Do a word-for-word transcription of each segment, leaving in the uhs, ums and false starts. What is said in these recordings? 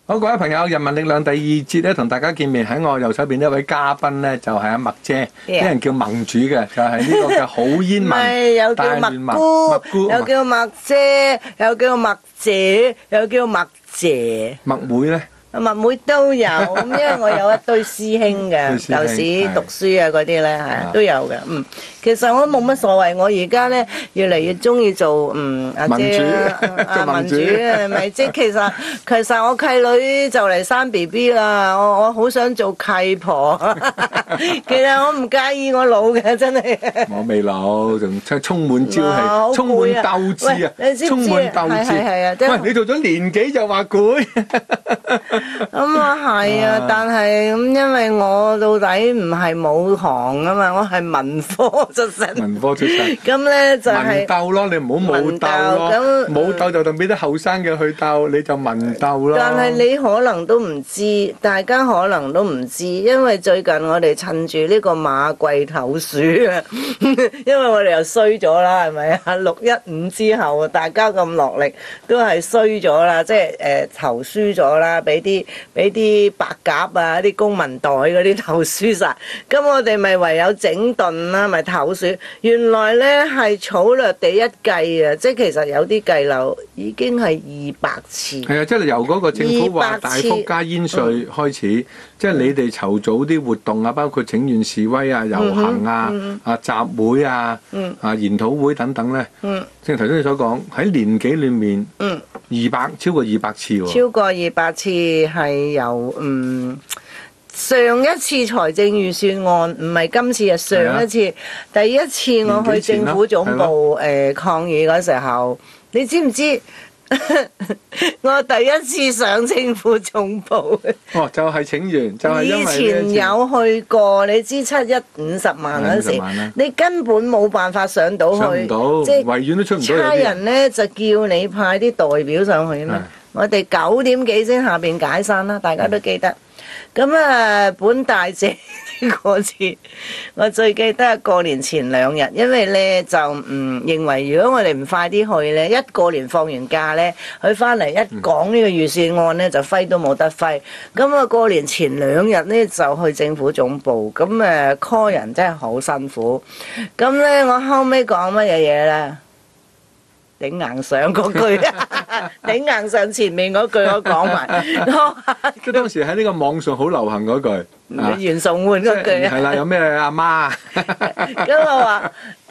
好，各位朋友，人民力量第二節咧，同大家見面。喺我右手邊一位嘉賓咧，就係阿麥姐，啲人叫盟主嘅，就係呢個嘅好煙民， 咪又叫麥姑， 麥姑， 又叫麥姐，又叫麥姐，又叫麥姐。 麥妹咧？ 麥妹都有，咁因為我有一堆師兄嘅，舊時讀書啊嗰啲咧，係都有嘅。嗯，其實我冇乜所謂，我而家咧越嚟越中意做嗯阿姐啦，阿民主係咪？即係其實其實我契女就嚟生 B B 啦，我我好想做契婆。其實我唔介意我老嘅，真係。 我未老，仲充滿朝氣，充滿鬥志啊！充滿鬥志。 係啊， 喂，你做咗年幾就話攰？ 咁啊係啊，但係咁因為我到底唔係武行啊嘛，我係文科出身。 文科出身。咁咧就係文鬥咯，你唔好武鬥咯。武鬥就同俾啲後生嘅去鬥，你就文鬥咯。 但係你可能都唔知，大家可能都唔知，因為最近我哋趁住呢個馬季投鼠啊，因為我哋又衰咗啦，係咪啊？六一五之後，大家咁落力都係衰咗啦，即係誒投輸咗啦，俾啲。俾啲白鴿啊，啲公民袋嗰啲投輸晒，咁我哋咪唯有整頓啦，咪投鼠。原來咧係草略地一計啊，即係其實有啲計漏已經係二百次。係啊，即係由嗰個政府話大幅加煙稅開始，嗯、即係你哋籌組啲活動啊，包括請願示威啊、遊行啊、嗯、啊集會啊、嗯、啊研討會等等咧。嗯，正如頭先你所講，喺年幾裏面，嗯，二百超過二百次喎。 超過二百次。係由嗯上一次財政預算案，唔係今次啊，上一次第一次我去政府總部誒、呃、抗議嗰時候，你知唔知我第一次上政府總部？ 哦，就係、是、請願，就係、是、因為以前有去過，你知七一五十萬嗰時，你根本冇辦法上到去， 上唔到，即係維園都出唔到。 差人咧就叫你派啲代表上去嘛。我哋九點幾先下邊解散啦，大家都記得。咁啊，本大姐嗰次，我最記得係過年前兩日，因為咧就嗯認為如果我哋唔快啲去咧，一過年放完假咧，佢翻嚟一講呢個預算案咧，就揮都冇得揮。咁啊，過年前兩日咧就去政府總部，咁誒 call 人真係好辛苦。咁咧我後尾講乜嘢嘢咧？頂硬上嗰句，頂硬上前面嗰句我講埋。 即係當時喺呢個網上好流行嗰句， 袁崇煥嗰句。 係啦，有咩阿媽？ 咁我話，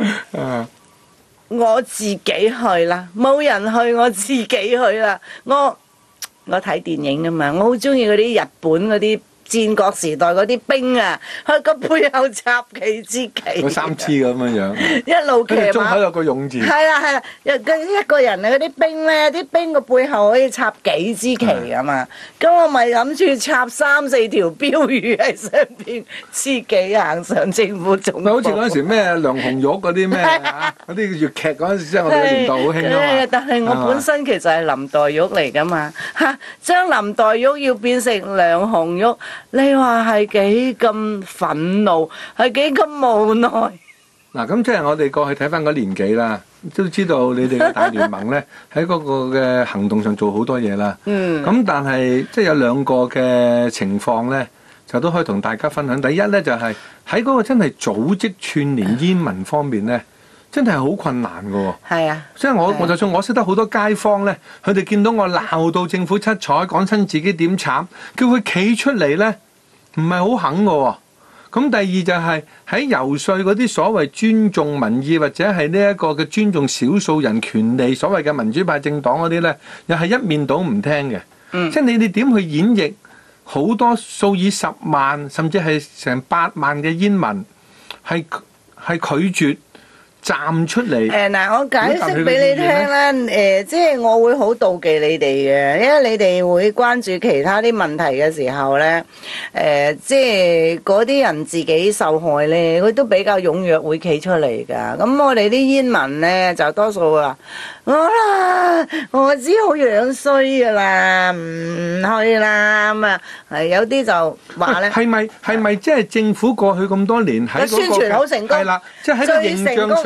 我自己去啦，冇人去，我自己去啦。我我睇電影㗎嘛，我好中意嗰啲日本嗰啲。戰國時代嗰啲兵啊，喺個背後插旗支旗， 有三支咁樣樣， 一路騎馬， 中口有個勇字， 係啦係啦，一一個人啊，嗰啲兵咧，啲兵個背後可以插幾支旗啊嘛，咁我咪諗住插三四條標語喺上邊，自己行上政府總部。 好似嗰陣時咩梁紅玉嗰啲咩啊，嗰啲粵劇嗰陣時，即係我哋年代好興啊嘛。 但係我本身其實係林黛玉嚟噶嘛，嚇將林黛玉要變成梁紅玉。你話係幾咁憤怒，係幾咁無奈？ 嗱，咁即係我哋過去睇翻嗰年紀啦，都知道你哋嘅大聯盟咧喺嗰個嘅行動上做好多嘢啦。嗯。咁但係即係有兩個嘅情況咧，就都可以同大家分享。第一咧就係喺嗰個真係組織串聯煙民方面咧。真係好困難㗎喎， 係啊！ 即係我，我就算我識得好多街坊咧，佢哋見到我鬧到政府七彩，講親自己點慘，叫佢企出嚟咧，唔係好肯㗎喎。咁第二就係喺游說嗰啲所謂尊重民意或者係呢一個嘅尊重少數人權利，所謂嘅民主派政黨嗰啲咧，又係一面倒唔聽嘅。嗯，即係你哋點去演繹好多數以十萬甚至係成八萬嘅煙民係係拒絕站出嚟。 誒嗱，我解釋俾你聽啦。誒，即係我會好妒忌你哋嘅，因為你哋會關注其他啲問題嘅時候咧，誒，即係嗰啲人自己受害咧，佢都比較踴躍會企出嚟㗎。咁我哋啲煙民咧就多數話，我啦，我知好樣衰㗎啦，唔去啦咁啊。係有啲就話咧， 係咪係咪即係政府過去咁多年喺嗰個宣傳好成功？ 係啦，即係喺個形象上。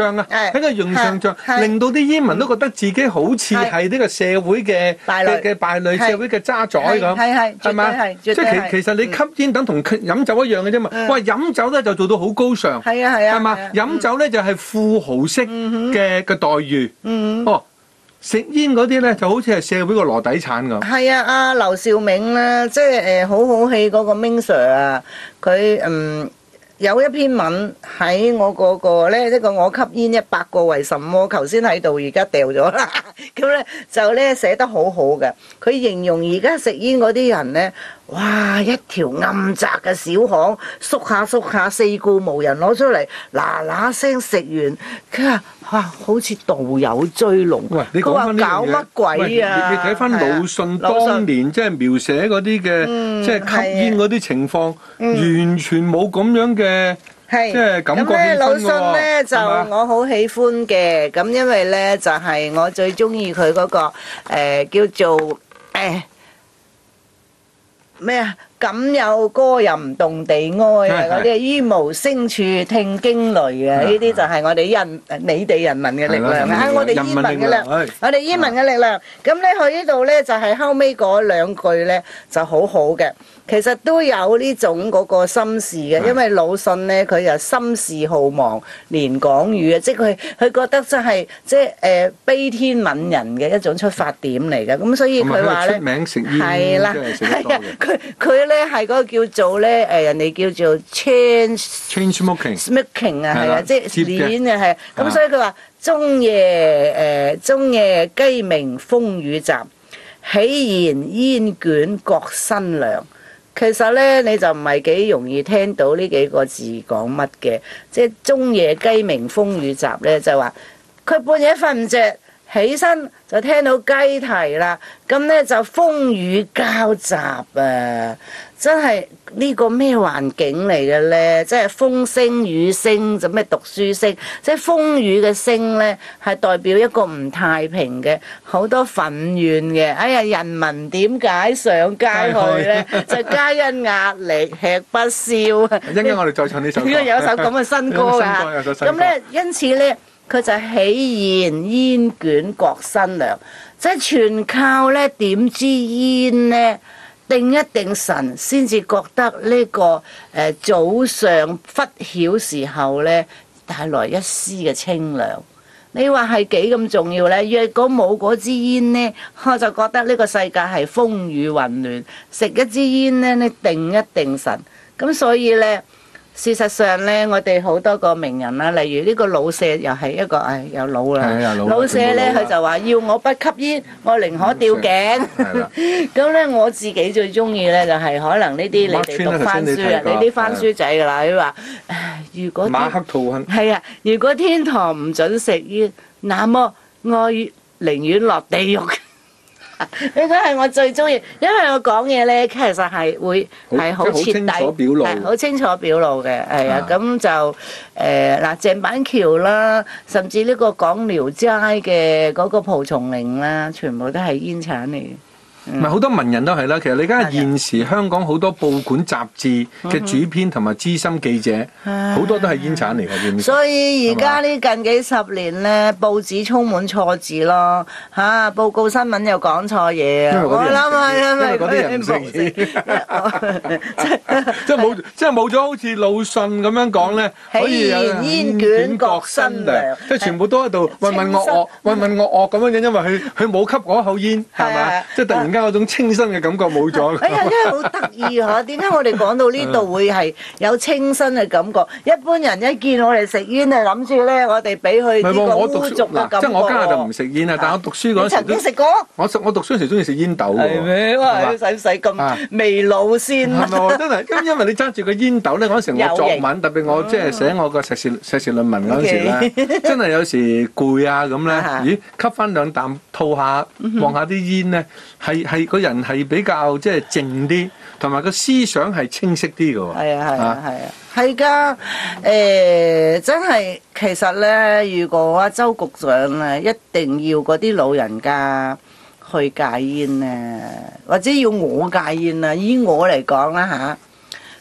象啊， 係喺個形象上係令到啲煙民都覺得自己好似係呢個社會嘅敗類嘅嘅敗類， 係社會嘅渣仔咁， 係係係咪？ 係即絕對係係其其實你吸煙等同飲酒一樣嘅啫嘛。 嗯哇，飲酒咧就做到好高尚， 係啊係啊， 係嘛係啊？ 飲酒咧就係富豪式嘅嘅待遇。 嗯哦，食煙嗰啲咧就好似係社會個籮底產咁。 係啊，阿劉兆銘咧，即係誒好好戲嗰個 Ming Sir 啊，佢嗯。有一篇文喺我嗰個咧，呢個我吸煙一百個為什麼，頭先喺度，而家掉咗啦。咁咧就咧寫得好好嘅，佢形容而家食煙嗰啲人咧，哇！一條暗窄嘅小巷，縮下縮下，四顧無人攞出嚟，嗱嗱聲食完，佢話哇，好似道友追龍。 喂，你佢話講翻呢樣搞乜嘢鬼啊？ 喂你你睇翻魯迅當年即係描寫嗰啲嘅，即係吸煙嗰啲情況，完全冇咁樣嘅。 係， 即係感覺咁咧，魯氣氛迅咧就係嘛我好喜歡嘅，咁因為咧就係、我最中意佢嗰個、呃、叫做誒咩啊？敢有歌吟動地哀啊！嗰啲於無聲處聽驚雷啊！呢啲就係我哋人你哋人民嘅力量啊！我哋煙民嘅力量，我哋煙民嘅力量。咁咧佢呢度咧就係後尾嗰兩句咧就好好嘅。其實都有呢種嗰個心事嘅，因為魯迅咧佢又心事浩茫連港語啊，即係佢佢覺得真係即係誒悲天憫人嘅一種出發點嚟嘅。咁所以佢話咧出名食煙係啦， 真係食得多係啊嘅， 佢佢咧係嗰個叫做咧誒人哋叫做 change change smoking smoking 啊，係係啦啊，即係接嘅鏈啊，係。咁啊所以佢話中夜誒中夜雞鳴風雨雜，喜言煙卷各新涼。其實咧，你就唔係幾容易聽到呢幾個字講乜嘅，即係中夜雞鳴風雨雜咧，就話佢半夜瞓唔着，起身就聽到雞啼啦，咁咧就風雨交雜啊！真係呢個咩環境嚟嘅咧？即係風聲雨聲，就咩讀書聲，即係風雨嘅聲咧，係代表一個唔太平嘅，好多憤怨嘅。哎呀，人民點解上街去咧？就皆因壓力吃不消。 一陣間我哋再唱呢首歌。 呢個有一首咁嘅新歌有㗎。 新歌有首新歌咁咧，因此咧，佢就喜言煙卷各新涼，即係全靠咧點支煙咧。定一定神先至覺得呢、這個誒、呃、早上拂曉時候咧帶來一絲嘅清涼。你話係幾咁重要咧？若果冇嗰支煙咧，我就覺得呢個世界係風雨混亂。食一支煙咧，你定一定神。咁所以咧。事實上咧，我哋好多個名人啦，例如呢個老舍又係一個，唉，又老啦。老舍咧，佢就話要我不吸煙，我寧可吊頸。咁咧，我自己最中意咧就係可能呢啲你哋讀翻書啊，你啲翻書仔㗎啦。佢話：唉，如果馬克吐溫係啊，如果天堂唔準食煙，那麼我寧願落地獄。呢個係我最中意，因為我講嘢咧，其實係會係好徹底，係好清楚表露嘅，係啊，咁就誒嗱鄭板橋啦，甚至呢個講聊齋嘅嗰個蒲松齡啦，全部都係煙鏟嚟嘅。唔係好多文人都係啦，其實你而家現時香港好多報館雜誌嘅主編同埋資深記者，好多都係煙鏟嚟嘅。 所以而家呢近幾十年咧，報紙充滿錯字咯嚇，報告新聞又講錯嘢啊！我諗係因為嗰啲人唔識， 即係冇，即係冇咗好似魯迅咁樣講咧，可以有煙卷各新涼， 即係全部都喺度渾渾噩噩、渾渾噩噩咁樣樣，因為佢佢冇吸嗰口煙，係嘛？即係突然間嗰種清新嘅感覺冇咗。 哎呀，真係好得意嗬！點解我哋講到呢度會係有清新嘅感覺？一般人一見我哋食煙，就諗住咧，我哋俾佢呢個污濁嘅感覺。 即係我家下就唔食煙啊，但係我讀書嗰時曾經食過。 我食我讀書嗰時中意食煙斗喎。 係咩？哇！使唔使咁未老先？ 係咪？真係，因因為你揸住個煙斗咧，嗰陣時我作文，特別我即係寫我個碩士碩士論文嗰陣時咧，真係有時攰啊咁咧，咦吸翻兩啖吐下，望下啲煙咧，係係個人係比較即係靜啲，同埋個思想係清晰啲嘅喎。 係啊係啊係啊，係㗎。誒真係其實咧，如果阿周局長啊，一定要嗰啲老人家去戒煙咧，或者要我戒煙啊，以我嚟講啦嚇，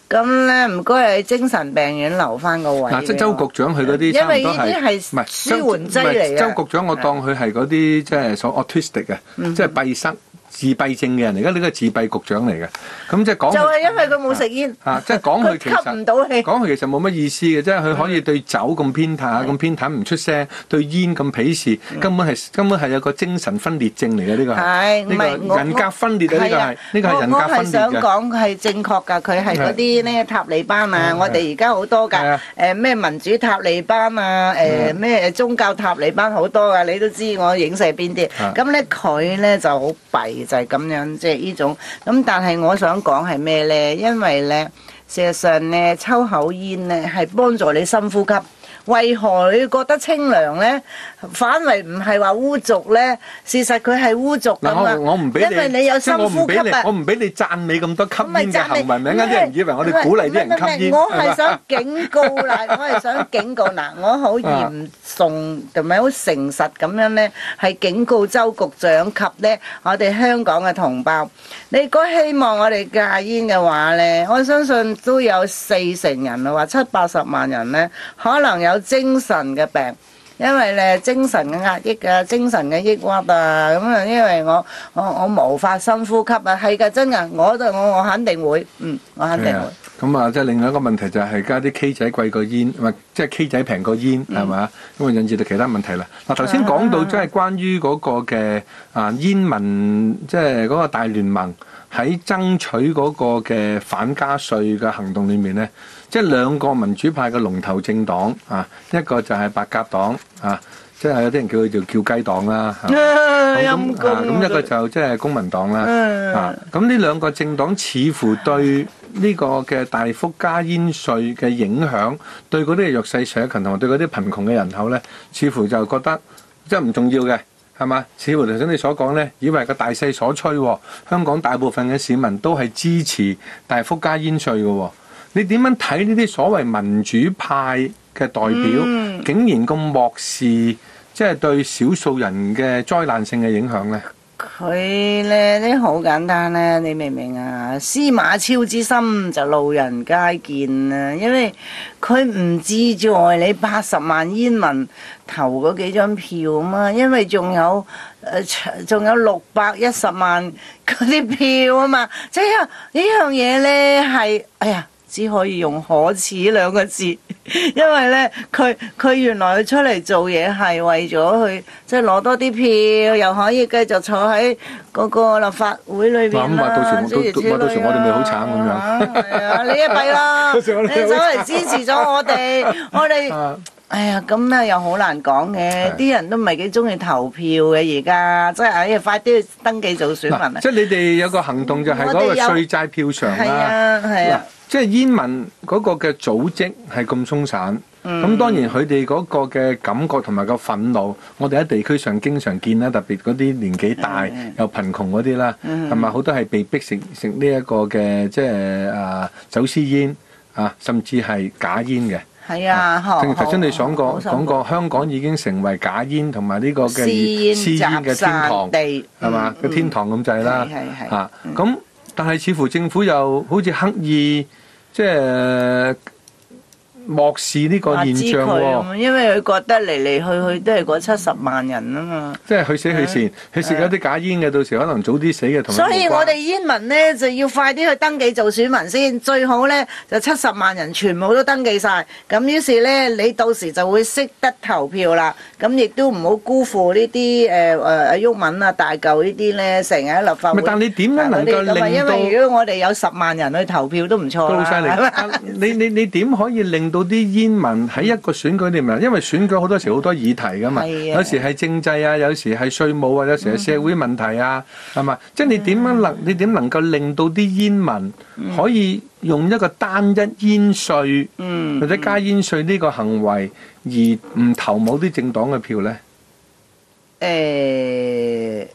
咁咧唔該你精神病院留翻個位。 嗱，即係周局長佢嗰啲因為差唔多係呢啲係唔係舒緩劑嚟嘅。 周局長我當佢係嗰啲即係所 autistic 嘅，即係閉塞。自閉症嘅人嚟，而家呢個自閉局長嚟嘅，咁即係講就係因為佢冇食煙， 啊，即係講佢其實吸唔到氣， 講佢其實冇乜意思嘅，即係佢可以對酒咁偏袒，咁偏袒唔出聲，對煙咁鄙視，根本係根本係有個精神分裂症嚟嘅呢個係，呢個人格分裂啊，呢個係呢個係人格分裂嘅。我係想講係正確㗎，佢係嗰啲咧塔利班啊，我哋而家好多㗎，誒咩民主塔利班啊，誒咩宗教塔利班好多㗎，你都知我影射邊啲，咁咧佢咧就好弊。就係咁樣，即係呢種咁。但係我想講係咩呢？因為呢，事實上呢，抽口煙呢係幫助你深呼吸。為何你覺得清涼呢？反為唔係話污濁呢？事實佢係污濁㗎嘛。 我唔俾你， 因為你有深呼吸啊！ 我唔俾你讚美咁多吸煙嘅行為，咪啱啲人以為我哋鼓勵啲人吸煙。 我係想警告啦，我係想警告嗱，我好嚴肅同埋好誠實咁樣呢，係警告周局長及呢我哋香港嘅同胞。你如果希望我哋戒煙嘅話呢，我相信都有四成人啊，話七八十萬人呢，可能有精神嘅病，因為咧精神嘅壓抑啊，精神嘅抑鬱啊，咁啊，因為我我我無法深呼吸啊，係㗎，真㗎，我都我我肯定會，嗯，我肯定會。 咁啊，即係另外一個問題就係而家啲 K 仔貴過煙，唔係即係 K 仔平過煙，係嘛？咁啊引致到其他問題啦。嗱，頭先講到即係關於嗰個嘅啊煙民，即係嗰個大聯盟喺爭取嗰個嘅反加稅嘅行動裏面咧。即係兩個民主派嘅龍頭政黨啊，一個就係白鴿黨啊，即係有啲人叫佢做叫雞黨啦。咁咁一個就即係公民黨啦。啊，咁呢兩個政黨似乎對呢個嘅大幅加煙稅嘅影響，對嗰啲弱勢社群同埋對嗰啲貧窮嘅人口咧，似乎就覺得即係唔重要嘅，係嘛？似乎頭先你所講咧，以為個大勢所趨，香港大部分嘅市民都係支持大幅加煙稅嘅。你點樣睇呢啲所謂民主派嘅代表，嗯、竟然咁漠視，即係對少數人嘅災難性嘅影響呢？ 佢咧呢好簡單咧，你明唔明啊？司馬昭之心就路人皆見啊！因為佢唔志在你八十萬煙民投嗰幾張票啊嘛，因為仲有誒仲有六百一十萬嗰啲票啊嘛，即係呢樣嘢咧係哎呀〜只可以用可恥兩個字，因為咧佢佢原來佢出嚟做嘢係為咗去即係攞多啲票，又可以繼續坐喺嗰個立法會裏邊啦。咁啊，到時到到時我哋咪好慘咁樣。係啊，你一弊啦，你走嚟支持咗我哋，我哋。哎呀，咁咧又好難講嘅，啲人都唔係幾中意投票嘅而家，即係哎呀，快啲去登記做選民啊！ 即係你哋有個行動就係嗰個稅債票償啦。係啊，係啊。 即係煙民嗰個嘅組織係咁鬆散，咁、嗯、當然佢哋嗰個嘅感覺同埋個憤怒，我哋喺地區上經常見啦，特別嗰啲年紀大、嗯、又貧窮嗰啲啦，係咪好多係被逼食食呢一個嘅即係啊走私煙啊，甚至係假煙嘅。 係啊， 正如頭先你講過講過，香港已經成為假煙同埋呢個嘅私煙嘅天堂，係嘛個天堂咁滯啦。嚇咁，但係似乎政府又好似刻意即係漠視呢個現象喎， 因為佢覺得嚟嚟去去都係嗰七十萬人啊嘛， 即係去死去善，去食咗啲假煙嘅，到時可能早啲死嘅。同所以我哋煙民呢，就要快啲去登記做選民先，最好呢，就七十萬人全部都登記晒，咁於是呢，你到時就會識得投票啦。咁亦都唔好辜負呢啲誒誒阿毓民啊大舊呢啲呢，成日喺立法會。 但你點樣能夠令到？ 因為如果我哋有十萬人去投票都唔錯啦。 好犀利！你你你點可以令到啲煙民喺一個選舉裏面，因為選舉好多時好多議題噶嘛，有時係政制啊，有時係稅務啊，有時係社會問題啊，係嘛？即係你點樣能你點能夠令到啲煙民可以用一個單一煙稅或者加煙稅呢個行為而唔投某啲政黨嘅票咧？ 誒。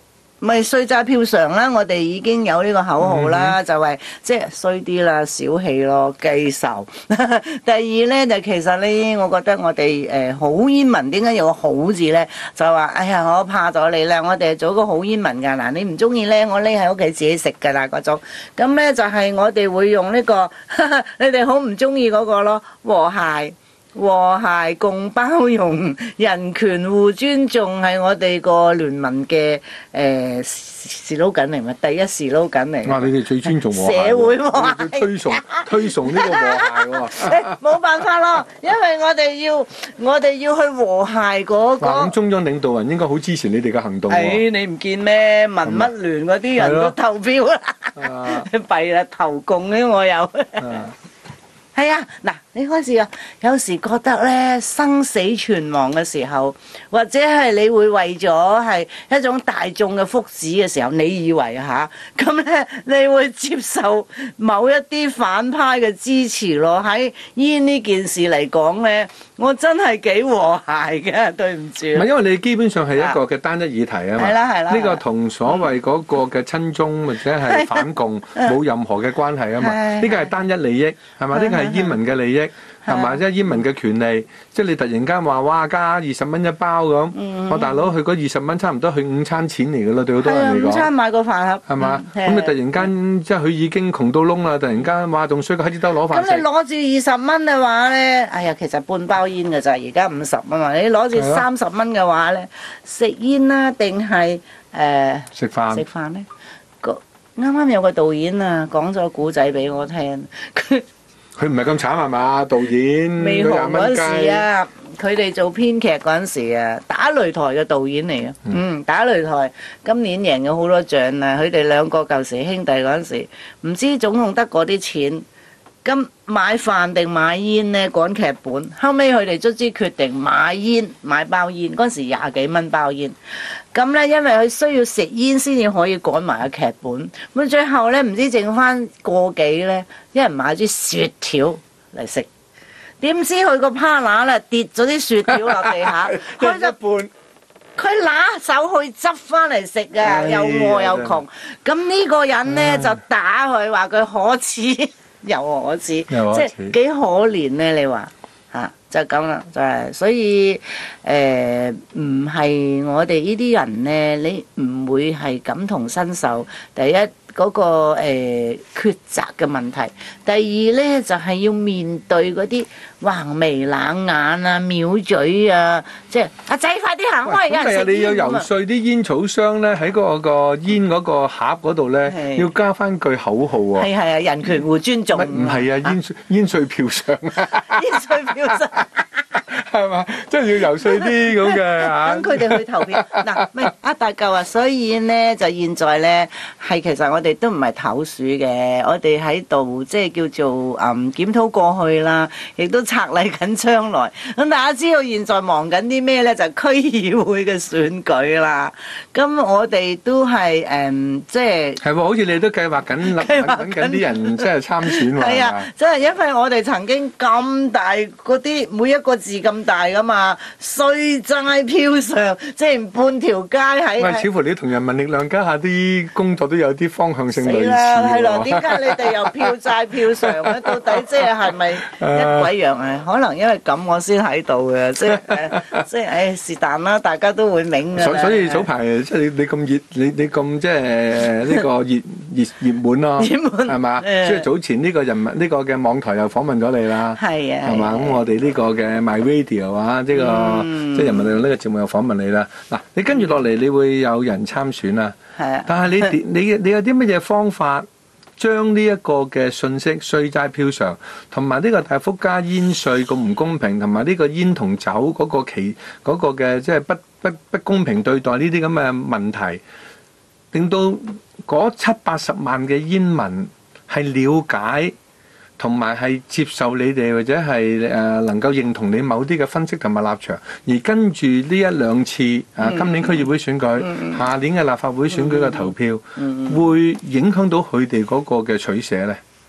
咪稅債票償啦，我哋已經有呢個口號啦， 嗯、 就係即係衰啲啦，小氣咯，記仇。第二咧就其實咧，我覺得我哋誒好煙民點解有個好字咧？就話哎呀，我怕咗你啦，我哋係做個好煙民㗎嗱，你唔中意咧，我匿喺屋企自己食㗎啦嗰種。咁咧就係我哋會用呢、呢個，你哋好唔中意嗰個咯，和諧。和諧共包容、人權互尊重係我哋個聯盟嘅誒士撈緊嚟嘛，第一士撈緊嚟。 哇！你哋最尊重和諧， 社會和諧， 推崇推崇呢個和諧喎。 冇辦法咯，因為我哋要我哋要去和諧嗰個。 咁中央領導人應該好支持你哋嘅行動喎。 誒，你唔見咩？民乜聯嗰啲人都投票啦，弊啦，投共咧我有。係啊，嗱，你開始啊，有時覺得咧生死存亡嘅時候，或者係你會為咗係一種大眾嘅福祉嘅時候，你以為嚇咁咧，你會接受某一啲反派嘅支持咯？喺煙呢件事嚟講咧，我真係幾和諧嘅，對唔住。唔係因為你基本上係一個嘅單一議題啊嘛， 係啦係啦， 呢個同所謂嗰個嘅親中或者係反共冇任何嘅關係啊嘛，呢個係單一利益係嘛？呢個係煙民嘅利益係嘛？即係煙民嘅權利，即係你突然間話哇加二十蚊一包咁，我大佬佢嗰二十蚊差唔多佢午餐錢嚟㗎啦，對好多人嚟講。午餐買個飯盒係嘛？咁你突然間即係佢已經窮到窿啦，突然間話仲衰過喺啲兜攞飯食。咁你攞住二十蚊嘅話咧，哎呀，其實半包煙㗎咋，而家五十啊嘛，你攞住三十蚊嘅話咧，食煙啦定係誒食飯？食飯咧，個啱啱有個導演啊講咗古仔俾我聽，佢。 佢唔係咁慘係嘛？導演未紅嗰時啊，佢哋做編劇嗰陣時啊，打擂台嘅導演嚟嘅，嗯，嗯，打擂台今年贏咗好多獎啊！佢哋兩個舊時兄弟嗰陣時，唔知總共得嗰啲錢，咁買飯定買煙呢？趕劇本，後尾佢哋卒之決定買煙，買包煙，嗰陣時廿幾蚊包煙。咁咧，因為佢需要食煙先至可以趕埋個劇本。咁最後咧，唔知剩翻個幾咧，一人買支雪條嚟食。點知佢個 partner 咧跌咗啲雪條落地下，佢就半，佢拿手去執翻嚟食啊！又餓又窮。咁呢個人咧就打佢，話佢可恥又可恥，即係幾可憐咧？你話嚇？就咁啦，就係、是、所以誒，唔、呃、係我哋呢啲人咧，你唔會係感同身受。第一嗰、那個誒、呃、抉擇嘅問題，第二咧就係、是、要面對嗰啲橫眉冷眼啊、藐嘴啊，即係阿仔快啲行開，有人食煙咁啊！你要游說啲煙草商咧，喺嗰個煙嗰個盒嗰度咧，要加翻句口號喎。係係啊，人權互尊重。唔係啊，煙煙稅票上啊，煙稅票上。係嘛？即係要游說啲咁嘅嚇。咁佢哋去投票嗱，唔係啊大嚿啊，所以咧就現在咧係其實我哋都唔係投鼠嘅，我哋喺度即係叫做嗯檢討過去啦，亦都策劃緊將來。咁大家知道現在忙緊啲咩咧？就區議會嘅選舉啦。咁我哋都係誒即係係喎，好似你都計劃緊計劃緊啲人即係參選喎。係啊，即係因為我哋曾經咁大嗰啲每一個字咁大噶嘛，稅債票償，即係半條街喺。喂，似乎你同人民力量家下啲工作都有啲方向性類似喎。係咯，點解你哋又票債票償咧？到底即係係咪一鬼樣啊？可能因為咁我先喺度嘅，即係即係誒是但啦，大家都會明嘅。所所以早排即係你你咁熱，你你咁即係呢個熱熱熱門咯，熱門係嘛？即係早前呢個人民呢個嘅網台又訪問咗你啦，係啊，係嘛？咁我哋呢個嘅 My Radio 啊，呢個即係人民力量呢個節目又訪問你啦。嗱，你跟住落嚟，你會有人參選啊？係啊。但係你你你有啲乜嘢方法將呢一個嘅信息稅債票償同埋呢個大幅加煙稅咁唔公平，同埋呢個煙同酒嗰個期嗰個嘅即係不不不公平對待呢啲咁嘅問題，令到嗰七八十萬嘅煙民係了解同埋係接受你哋，或者係誒能夠認同你某啲嘅分析同埋立場，而跟住呢一兩次啊，今年區議會選舉、嗯、下年嘅立法會選舉嘅投票，嗯、會影響到佢哋嗰個嘅取捨咧？誒、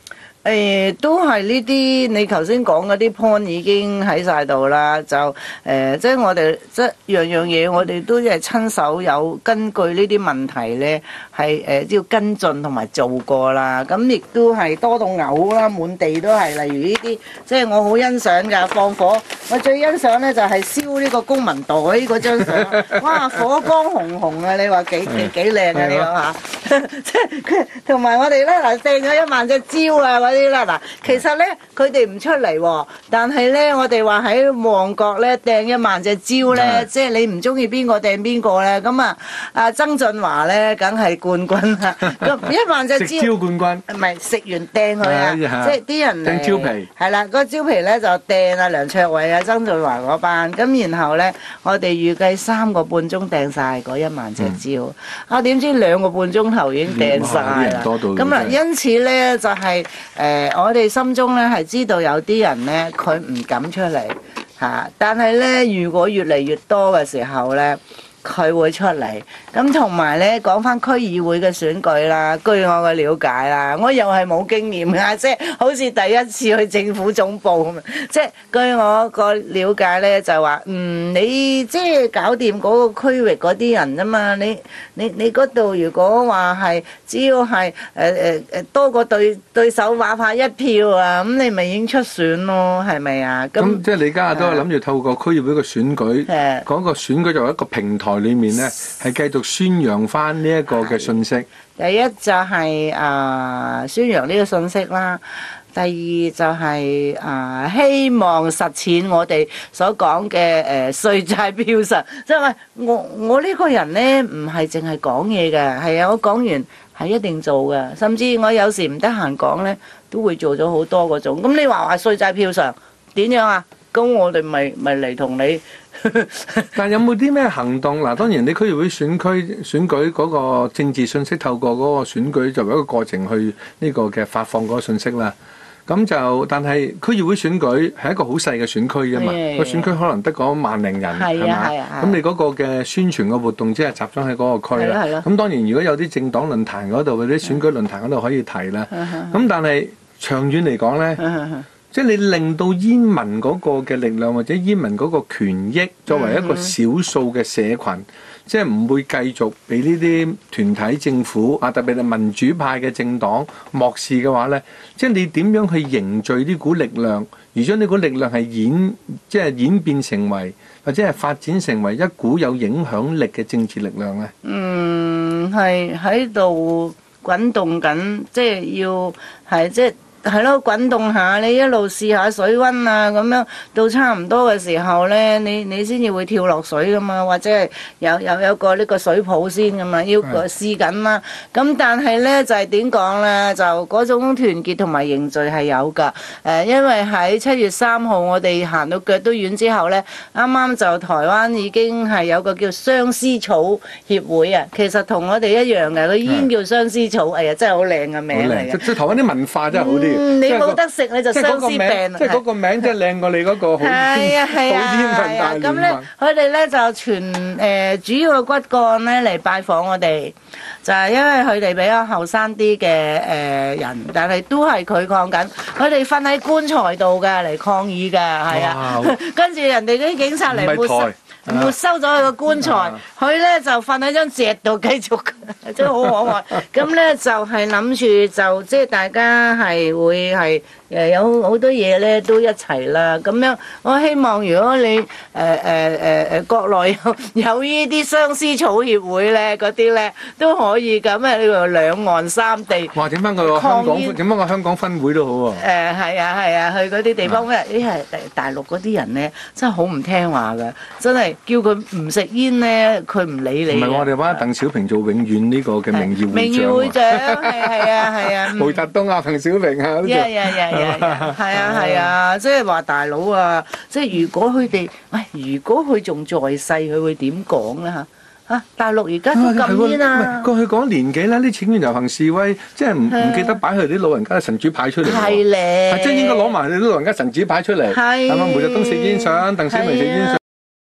誒都係呢啲，你頭先講嗰啲 point 已經喺晒度啦。就誒、呃，即係我哋即係樣樣嘢，我哋都係親手有根據呢啲問題咧，係誒、呃、要跟進同埋做過啦。咁亦都係多到嘔啦，滿地都係。例如呢啲，即係我好欣賞㗎，放火。我最欣賞咧就係燒呢個公民袋嗰張相，哇，火光紅紅啊！你話幾幾幾靚啊？你講下，即係同埋我哋咧嗱，掟咗一萬隻蕉啊嗰啲啦嗱，其實咧佢哋唔出嚟喎，但係咧我哋話喺旺角咧掟一萬隻蕉咧，即係你唔中意邊個掟邊個咧，咁啊阿曾俊華咧梗係冠軍啦，一萬隻蕉食蕉冠軍， 唔係食完掟佢啊，即係啲人掟蕉皮， 係啦，個蕉皮咧就掟啊梁卓偉啊曾俊華嗰班，咁然後咧我哋預計三個半鐘掟晒嗰一萬隻蕉，啊點知兩個半鐘頭已經掟晒啦，咁啊因此咧就係、是、誒、呃、我哋心中咧係知道有啲人咧佢唔敢出嚟嚇、啊，但係咧如果越嚟越多嘅時候咧，佢會出嚟。咁同埋咧講翻區議會嘅選舉啦，據我嘅了解啦，我又係冇經驗㗎，即係好似第一次去政府總部咁，即係據我個了解咧就話，嗯，你即係搞掂嗰個區域嗰啲人啫嘛，你你你嗰度如果話係只要係誒誒誒多過對對手話派一票啊，咁你咪已經出選咯，係咪啊？ 咁即係你家下都係諗住透過區議會嘅選舉，嗰個選舉作為一個平台裏面咧，係繼續宣揚翻呢一個嘅信息。 第一就係、是、啊、呃、宣揚呢個信息啦，第二就係、是、啊、呃、希望實踐我哋所講嘅誒稅債票實，即係話我我呢個人咧唔係淨係講嘢嘅，係啊，我講完係一定做嘅，甚至我有時唔得閒講咧，都會做咗好多嗰種。咁你話話稅債票實點樣啊？咁我哋咪咪嚟同你。 但有冇啲咩行動？嗱，當然你區議會選區選舉嗰個政治信息，透過嗰個選舉作為一個過程去呢個嘅發放嗰個信息啦。咁就但係區議會選舉係一個好細嘅選區啊嘛，個選區可能得嗰萬零人係嘛，咁你嗰個嘅宣傳嘅活動只係集中喺嗰個區啦。咁當然如果有啲政黨論壇嗰度或者選舉論壇嗰度可以提啦。咁但係長遠嚟講咧。即係你令到煙民嗰個嘅力量或者煙民嗰個權益作為一個少數嘅社群，即係唔會繼續俾呢啲團體、政府啊，特別係民主派嘅政黨漠視嘅話咧，即係你點樣去凝聚呢股力量，而將呢股力量係演即係演變成為或者係發展成為一股有影響力嘅政治力量咧？嗯， 係喺度滾動緊，即係要係即係。係咯，滾動下，你一路試下水溫啊，咁樣到差唔多嘅時候咧，你你先至會跳落水噶嘛，或者係有有有個呢個水泡先噶嘛，要試緊啦。咁但係咧就係點講咧？就嗰種團結同埋凝聚係有㗎。誒，因為喺七月三號我哋行到腳都軟之後咧，啱啱就台灣已經係有個叫相思草協會啊。其實同我哋一樣嘅，佢已經叫相思草，哎呀真係好靚嘅名嚟嘅。 即係台灣啲文化真係好啲。 嗯，你冇得食你就相思病。 即係嗰個名，即係靚過你嗰個好係啊係啊係啊！咁咧，佢哋咧就全誒主要嘅骨幹咧嚟拜訪我哋，就係因為佢哋比較後生啲嘅誒人，但係都係佢抗緊。佢哋瞓喺棺材度㗎嚟抗議㗎，係啊。跟住人哋啲警察嚟沒收沒收咗佢個棺材，佢咧就瞓喺張席度繼續，真係好可愛。咁咧就係諗住就即係大家係會係誒有好多嘢咧都一齊啦。咁樣我希望如果你誒誒誒誒國內有有呢啲相思草協會咧，嗰啲咧都可以咁啊！呢個兩岸三地哇，整翻個香港，整翻個香港分會都好喎。 誒係啊係啊，去嗰啲地方咧，呢係大陸嗰啲人咧，真係好唔聽話㗎，真係叫佢唔食煙咧，佢唔理你。唔係我哋揾鄧小平做永遠呢個嘅名譽會長。名譽會長係係啊係啊。毛澤東啊，鄧小平啊。呀呀呀呀！係啊係啊，即係話大佬啊，即係如果佢哋，喂，如果佢仲在世，佢會點講咧嚇？嚇！大陸而家都禁煙啊！ 過去講年紀啦，啲請願遊行示威，即係唔唔記得擺佢哋啲老人家神主牌出嚟。 係咧， 即係應該攞埋你啲老人家神主牌出嚟。係。係咪毛澤東食煙相，鄧小平食煙相？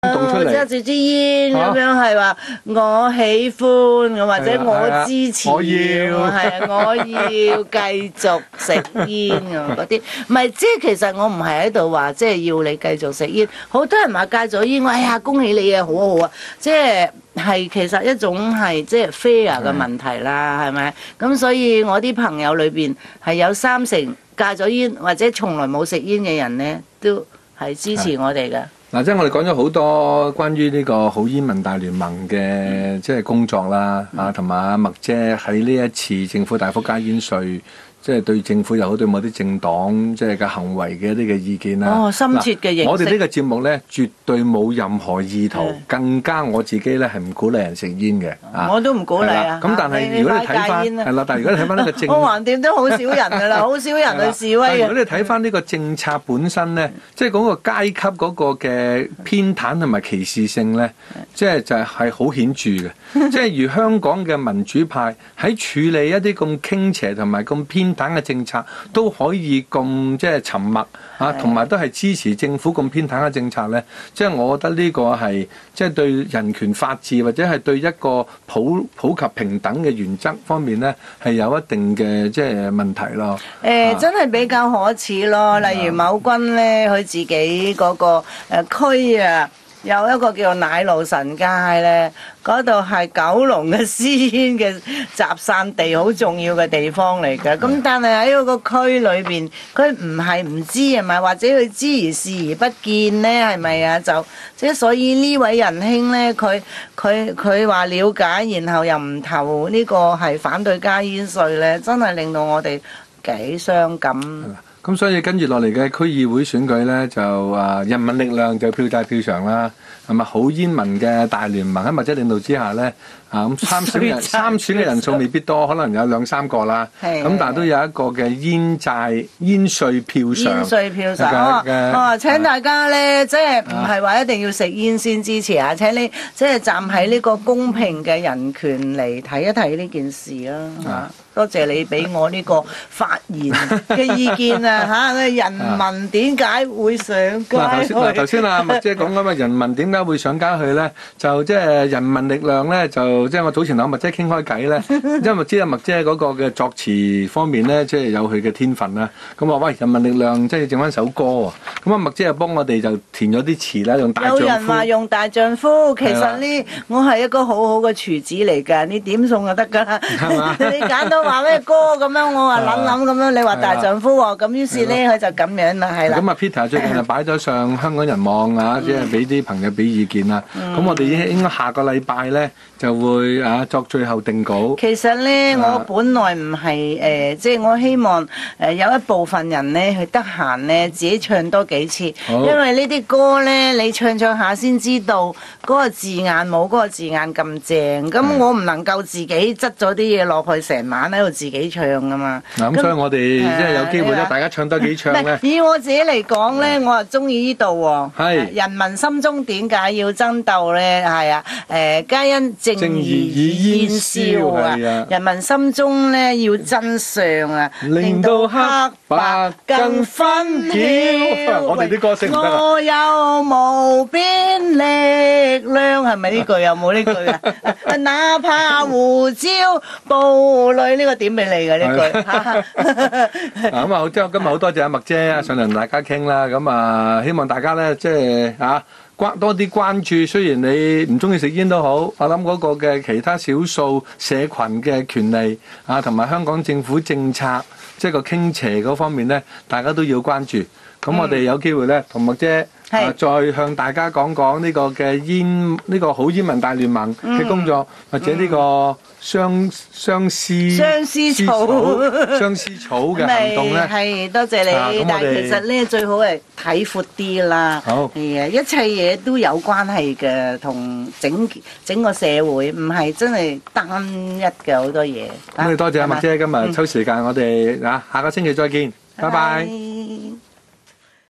動出嚟， 揸住支煙咁樣係話我喜歡咁，或者我支持， 我要係啊，我要繼續食煙咁嗰啲。唔係，即係其實我唔係喺度話，即係要你繼續食煙。好多人話戒咗煙，我哎呀恭喜你啊，好好啊！即係係其實一種係即係 fair 嘅問題啦，係咪？咁所以我啲朋友裏邊係有三成戒咗煙或者從來冇食煙嘅人咧，都係支持我哋嘅。 嗱，即係我哋講咗好多關於呢個好煙民大聯盟嘅即係工作啦，啊，同埋阿麥姐喺呢一次政府大幅加煙稅，即係對政府又好，對某啲政黨即係嘅行為嘅一啲嘅意見啦。 哦，深切嘅認識。 我哋呢個節目咧，絕對冇任何意圖， 係更加我自己咧係唔鼓勵人食煙嘅。啊， 我都唔鼓勵啊。 咁但係如果你睇翻係啦，但係如果你睇翻呢個政， 我橫掂都好少人㗎啦，好少人去示威嘅。 如果你睇翻呢個政策本身咧，即係嗰個階級嗰個嘅偏袒同埋歧視性咧，即係就係好顯著嘅。即係如香港嘅民主派喺處理一啲咁傾斜同埋咁偏袒嘅政策，都可以咁即係沉默啊，同埋都係支持政府咁偏袒嘅政策咧。即係我覺得呢個係即係對人權法治或者係對一個普普及平等嘅原則方面咧，係有一定嘅即係問題咯。 誒、欸啊、真係比較可恥咯，例如某君咧，佢自己嗰個誒區啊。有一個叫做奶路臣街咧，嗰度係九龍嘅私煙嘅集散地，好重要嘅地方嚟嘅。咁但係喺嗰個區裏邊，佢唔係唔知係咪，或者佢知而視而不見咧，係咪啊？就即係所以呢位仁兄咧，佢佢佢話了解，然後又唔投呢個係反對加煙稅咧，真係令到我哋幾傷感。 咁所以跟住落嚟嘅區議會選舉咧，就啊人民力量就票大票長啦，係咪好煙民嘅大聯盟喺麥姐領導之下咧，啊咁參選人參選嘅人數未必多，可能有兩三個啦。咁但係都有一個嘅煙債煙稅票上。 煙稅票上哦，哦請大家咧，即係唔係話一定要食煙先支持啊？請你即係站喺呢個公平嘅人權嚟睇一睇呢件事啦。啊多謝你俾我呢個發言嘅意見啊！嚇，人民點解會上街？ 嗱頭先嗱頭先啊麥姐講咁啊，人民點解會上街去咧？就即係人民力量咧，就即係我早前同麥姐傾開偈咧，因為知道麥姐嗰個嘅作詞方面咧，即係有佢嘅天分啦。咁話喂，人民力量即係整翻首歌喎。咁啊麥姐又幫我哋就填咗啲詞啦，用大丈夫。 有人話用大丈夫，其實呢，我係一個好好嘅廚子嚟㗎，你點餸就得㗎啦。係嘛？你揀到話咩歌咁樣，我話諗諗咁樣，你話大丈夫喎，咁於是咧佢就咁樣啦，係啦。 咁啊 Peter 最近就擺咗上香港人網啊，即係俾啲朋友俾意見啦。咁我哋應該下個禮拜咧就會啊作最後定稿。 其實咧，我本來唔係誒，即係我希望誒有一部分人咧，佢得閒咧自己唱多幾次，因為呢啲歌咧，你唱唱下先知道嗰個字眼冇嗰個字眼咁正。咁我唔能夠自己執咗啲嘢落去，成晚喺度自己唱噶嘛。 嗱咁，所以我哋即係有機會咧，大家唱多幾唱咧。 以我自己嚟講咧，我係中意呢度喎。係人民心中點解要爭鬥咧？係啊，誒，皆因正義以煙燒啊！人民心中咧要真相啊，令到黑白更分曉。 我哋啲歌聲唔得啊！ 我有無邊力量，係咪呢句？有冇呢句啊？哪怕胡椒暴戾，呢個點俾你嘅呢句。 咁啊，好，即係今日好多謝阿麥姐啊，上嚟同大家傾啦。咁啊，希望大家咧，即係啊，關多啲關注。雖然你唔中意食煙都好，我諗嗰個嘅其他少數社群嘅權利啊，同埋香港政府政策，即係個傾斜嗰方面咧，大家都要關注。咁我哋有機會咧，同麥姐啊，再向大家講講呢個嘅煙，呢個好煙民大聯盟嘅工作，或者呢個相相思相思草相思草嘅行動咧。 係多謝你，但係其實咧最好係睇闊啲啦。 好係啊，一切嘢都有關係嘅，同整整個社會唔係真係單一嘅好多嘢。 咁你多謝阿麥姐今日抽時間，我哋啊下個星期再見，拜拜。